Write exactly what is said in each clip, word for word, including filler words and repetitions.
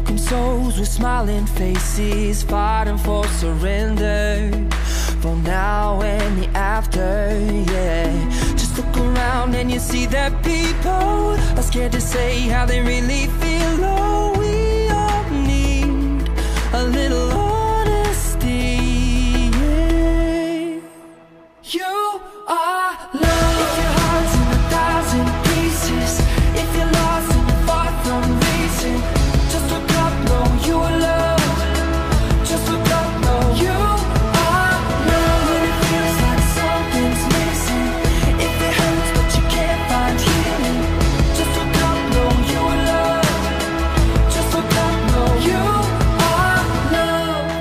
broken souls with smiling faces, fighting for surrender, for now and the after, yeah. Just look around and you see that people are scared to say how they really feel. Oh, we all need a little honesty, yeah. You are love. If your heart's in a thousand pieces, if you're lost and you're far from reason, just look up, know you are loved. Just look up, know you are loved. When it feels like something's missing, if it hurts but you can't find healing, just look up, know you are loved. Just look up, know you are loved.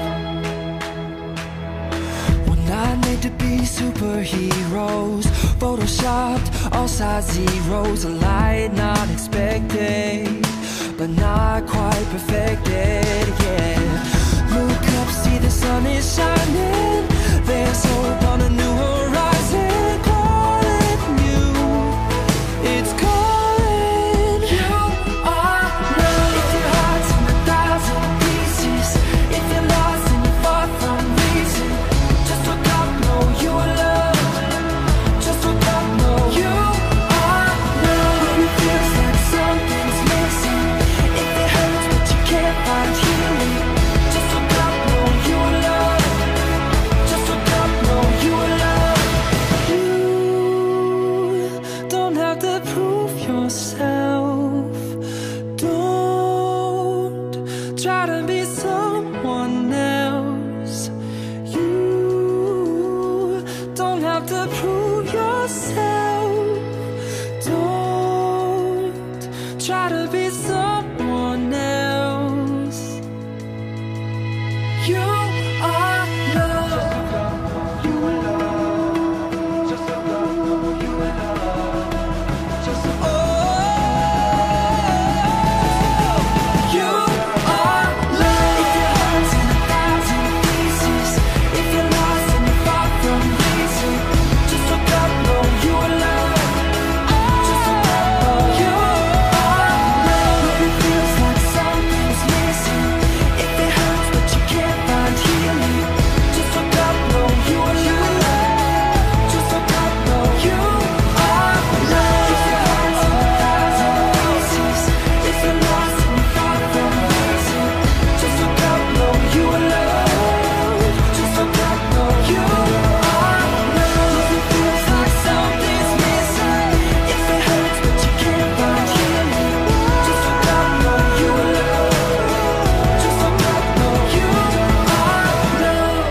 We're not made to be superheroes, photoshopped, all size zeros, a light not expected, but not quite perfected, yeah. Look up, see the sun is shining, there's hope on a new horizon, calling you, it's calling. You are love. If your heart's in a thousand pieces, if you're lost and you're far from reason, just look up, know you are loved. Just look up, know you are loved. When it feels like something's missing, if it hurts but you can't find healing, just look up, know you are loved. Just look up, know you are loved. You don't have to prove yourself. Don't try to be someone else. You don't have to prove yourself. Don't try to be someone else. You are love. You are love. Just look up, know you are love. Just look up. You are love. If your heart's in a thousand pieces, if you're lost and you're far from reason, just look up, know you are loved. Just look up, know you are loved. When it feels like something's missing, if it hurts but you can't find healing, just look up, know you are loved. Just look up, know you are loved. If your heart's in a thousand pieces, if you're lost and you're far from reason, just look up, know you are loved. Just look up, know you are loved. If it feels like something's missing, if it hurts but you can't find healing, just look up, know you are loved. Just look up, know you are loved.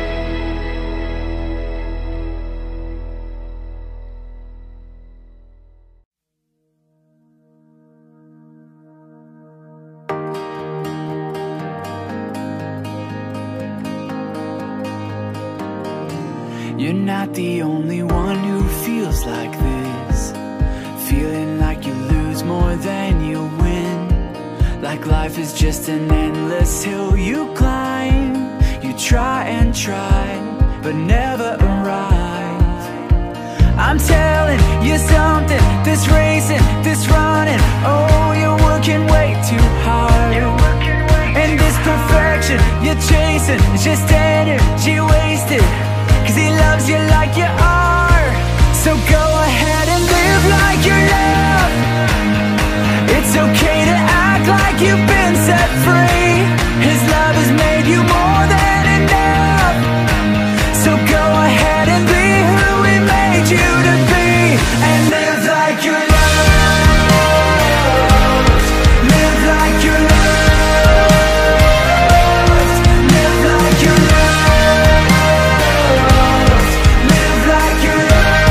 You're not the only one who feels like this, feeling like you lose more than you win, like life is just an endless hill you climb. You try and try, but never arrive. I'm telling you something, this racing, this running, oh, you're working way too hard. And this perfection you're chasing is just energy wasted, 'cause he loves you like you are. So go ahead and live like you're loved. It's okay to act like you've been set free. His love has made you more than enough. So go ahead and be who he made you to be, and live like you're loved. Live like you're loved. Live like you're loved. Live like you're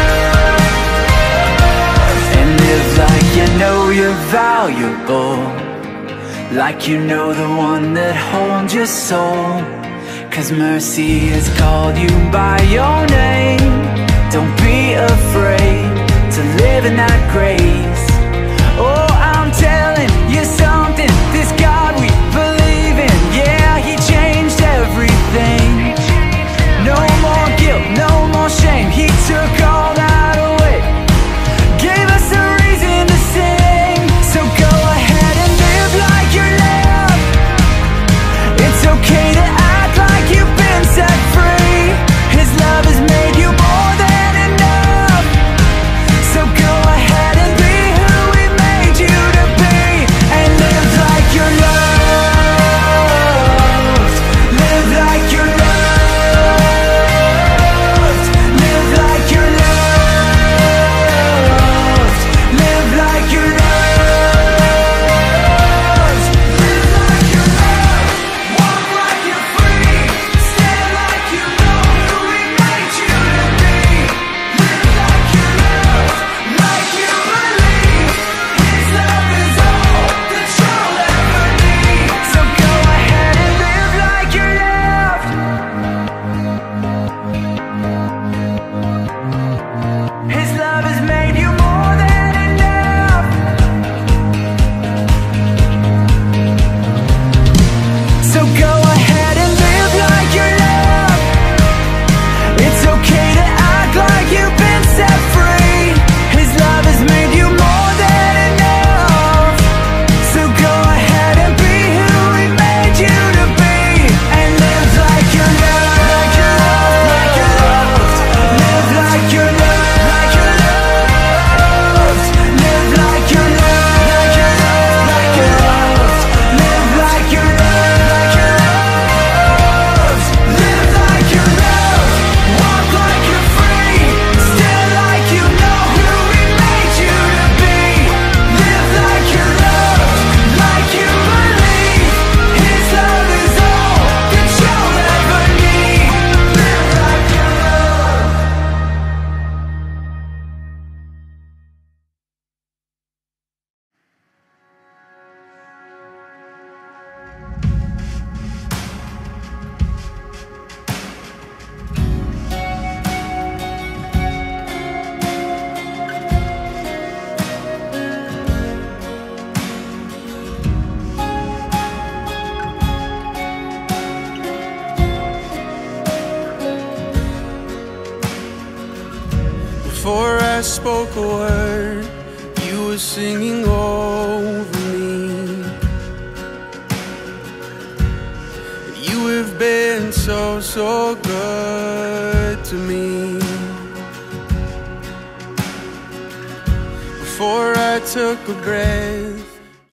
loved. And live like you know you're valuable, like you know the one that holds your soul. 'Cause mercy has called you by your name. Don't be afraid to live in that grace. Oh, I'm telling you something, this God we believe in, yeah, he changed everything. No more guilt, no more shame, he took all that away, gave us a reason to sing. So go ahead and live like you're loved. spoke a word, you were singing over me. You have been so, so good to me. Before I took a breath,